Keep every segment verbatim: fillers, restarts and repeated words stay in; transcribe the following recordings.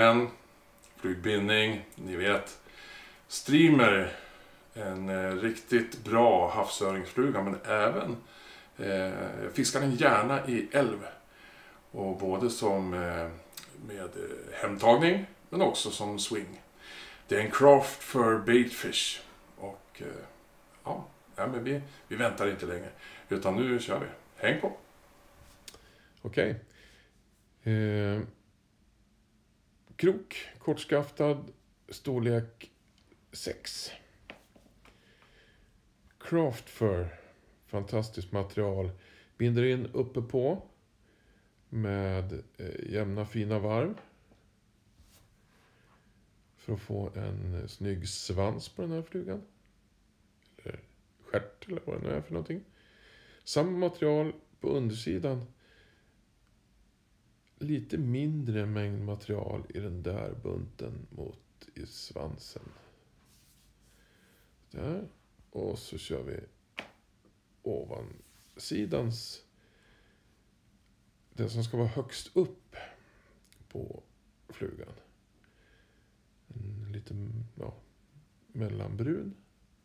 igen. Flygbindning, ni vet. Streamer, en eh, riktigt bra havsöringsfluga, men även eh, fiskar den gärna i älv. Och både som eh, med eh, hemtagning, men också som swing. Det är en craft för baitfish. Och eh, ja, ja men vi, vi väntar inte länge. Utan nu kör vi. Häng på! Okej. Eh, krok, kortskaftad, storlek sex. Craft fur, fantastiskt material. Binder in uppe på med eh, jämna fina varv. För att få en eh, snygg svans på den här flugan. Eller stjärt eller vad det nu är för någonting. Samma material på undersidan. Lite mindre mängd material i den där bunten mot i svansen. Där. Och så kör vi ovansidans. Den som ska vara högst upp på flugan. En liten ja, mellanbrun.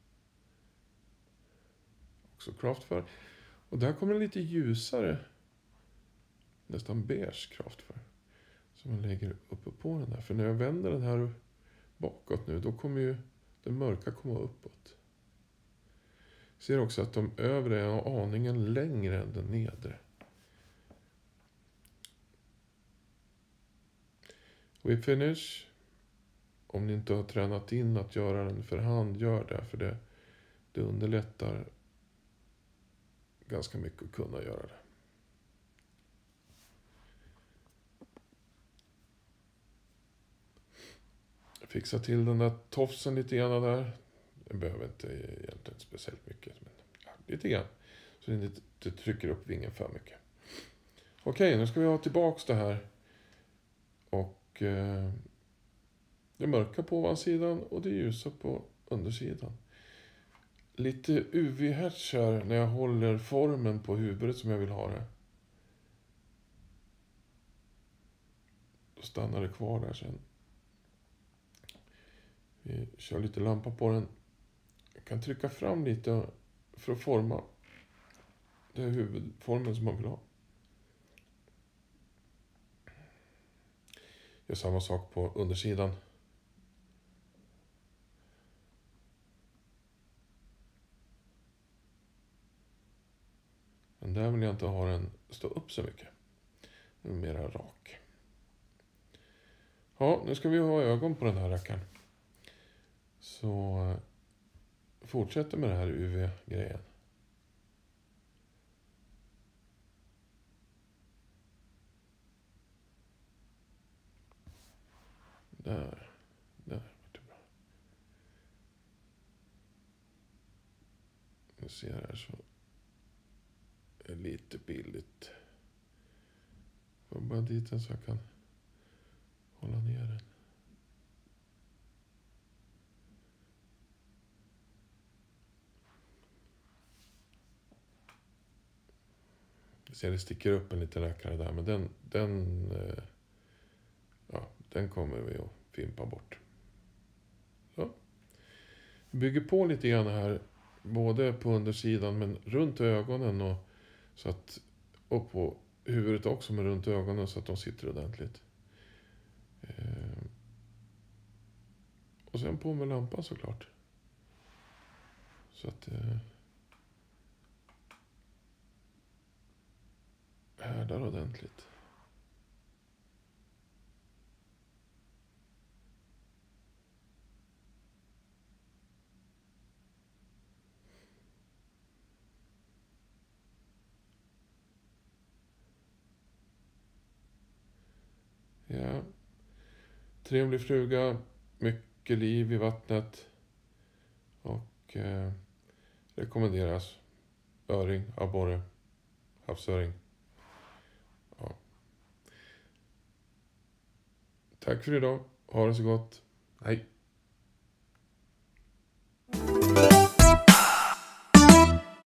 Också craftfur. Och där kommer en lite ljusare. Nästan beige craftfur. Som man lägger uppe på den här. För när jag vänder den här bakåt nu. Då kommer ju den mörka komma uppåt. Ser också att de övre är aningen längre än den nedre. Whip finish. Om ni inte har tränat in att göra den för hand, gör det. För det, det underlättar ganska mycket att kunna göra det. Fixa till den där tofsen lite grann där. Den behöver inte egentligen speciellt mycket. Men ja, lite grann. Så det inte trycker upp vingen för mycket. Okej, nu ska vi ha tillbaks det här. Och eh, det mörka på ovansidan och det ljusa på undersidan. Lite U V-hertz här när jag håller formen på huvudet som jag vill ha det. Då stannar det kvar där sen. Vi kör lite lampa på den. Jag kan trycka fram lite för att forma det huvudformen som man vill ha. Gör samma sak på undersidan. Men där vill jag inte ha den stå upp så mycket. Den är mera rak. Ja, nu ska vi ha ögon på den här rackaren. Så fortsätter med det här U V-grejen. Där. Där var det bra. Nu ser jag här så är det lite billigt. Får bara dit den så jag kan hålla ner den. Jag ser det sticker upp en liten rackare där, men den, den, ja, den kommer vi att fimpa bort. Så. Bygger på lite grann här, både på undersidan men runt ögonen och så att, och på huvudet också, men runt ögonen så att de sitter ordentligt. Eh, och sen på med lampan såklart. Så att eh, härdar ordentligt. Ja. Trevlig fluga, mycket liv i vattnet och eh, rekommenderas öring, abborre, havsöring. Ja. Tack för idag, ha det så gott, hej!